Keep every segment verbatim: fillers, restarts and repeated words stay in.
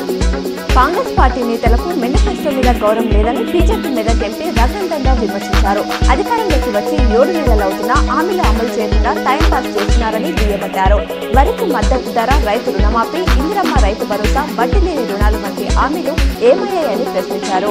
Congress party నేతలకు manifesto మీద గౌరవం లేదని బీజేపీ మెదక్ ఎంపీ రఘునందన్ రావు విమర్శించారు. అధికారంలోకి వచ్చి ఏడు నెలలవుతున్నా హామీలు అమలు చేయకుండా టైంపాస్ చేస్తున్నారని దుయ్యబట్టారు. వరికి మద్దతు ధర, రైతు రుణమాఫీ, ఇందిరమ్మ రైతు భరోసా, వడ్డీ లేని రుణాలు వంటి హామీలు ఏమయ్యాయని ప్రశ్నించారు.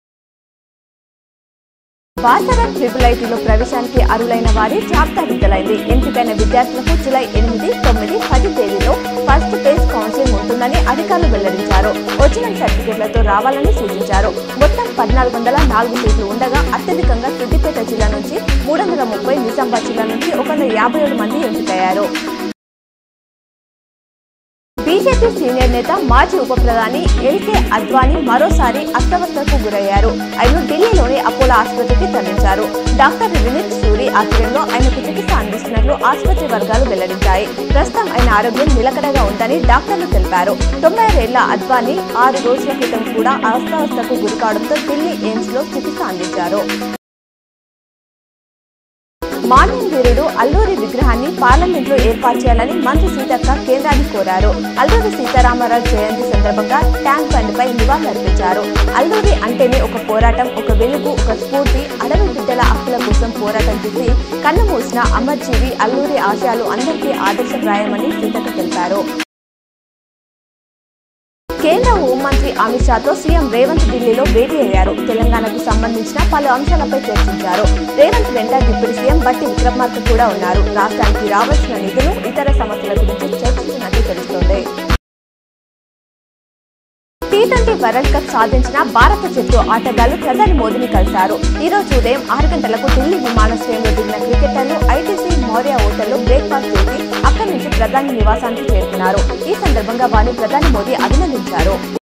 బాసర ట్రిపుల్ ఐటీలో ప్రవేశానికి అర్హులైన వారి జాబితా విడుదలైంది. ఎంపికైన విద్యార్థులకు జూలై ఎనిమిది, తొమ్మిది, పది తేదీలో ఫస్ట్ ఫేజ్ కౌన్సిలింగ్ ఉంటుందని అధికారులు వెల్లడించారు. ఒరిజినల్ సర్టిఫికెట్లతో రావాలని సూచించారు. మొత్తం పద్నాలుగు వందల నాలుగు సీట్లు ఉండగా అత్యధికంగా సిద్దిపేట జిల్లా నుంచి మూడు వందల ముప్పై, నిజామాబాద్ జిల్లా నుంచి ఒక వంద యాభై ఏడు మంది ఎంపికయ్యారు. బీజేపీ సీనియర్ నేత మాజీ ఉప ప్రధాని ఎల్కే అద్వానీ మరోసారి అస్వస్థతకు గురయ్యారు. ఆయన ఢిల్లీలోని అపోలో ఆసుపత్రికి తరలించారు. డాక్టర్ వినీత్ సూరి ఆధ్వర్యంలో ఆయనకు చికిత్స అందిస్తున్నట్లు ఆసుపత్రి వర్గాలు వెల్లడించాయి. ప్రస్తుతం ఆయన ఆరోగ్యం నిలకడగా ఉందని డాక్టర్లు తెలిపారు. తొంభై ఏళ్ల అద్వానీ ఆరు రోజుల క్రితం కూడా అస్వస్థతకు గురికావడంతో ఢిల్లీ ఎయిమ్స్ లో చికిత్స అందించారు. మార్నింగ్ వీరుడు అల్లూరి విగ్రహాన్ని పార్లమెంట్ లో ఏర్పాటు చేయాలని మంత్రి సీతక్క కేంద్రాన్ని కోరారు. అల్లూరి సీతారామరాజు జయంతి సందర్భంగా ట్యాంక్ బండ్ పై నివాళులర్పించారు. అల్లూరి అంటేనే ఒక పోరాటం, ఒక వెలుగు, ఒక స్ఫూర్తి. అడవి బిడ్డల హక్కుల కోసం పోరాటం చేసి కన్నుమూసిన అమర్జీవి అల్లూరి ఆశయాలు అందరికీ ఆదర్శప్రాయమని సీతక్క తెలిపారు. కేంద్ర హోంమంత్రి అమిత్ షాతో సీఎం రేవంత్ ఢిల్లీలో భేటీ అయ్యారు. తెలంగాణకు సంబంధించిన పలు అంశాలపై చర్చించారు. రేవంత్ వెంట డిప్యూటీ సీఎం బట్టి విక్రమార్క కూడా ఉన్నారు. రాష్ట్రానికి రావాల్సిన నిధులు, ఇతర సమస్యల గురించి చర్చించినట్టు తెలుస్తోంది. టీ ట్వంటీ వరల్డ్ కప్ సాధించిన భారత జట్టు ఆటగాళ్లు ప్రధాని మోదీని కలిశారు. ఈ రోజు ఉదయం ఆరు గంటలకు ఢిల్లీ విమానాశ్రయంలో దిగిన క్రికెటర్లు ఐటీసీ మౌర్య హోటల్లో బ్రేక్ఫాస్ట్ చేసి అక్కడి నుంచి ప్రధాని నివాసానికి చేరుకున్నారు. ఈ సందర్భంగా వారిని ప్రధాని మోదీ అభినందించారు.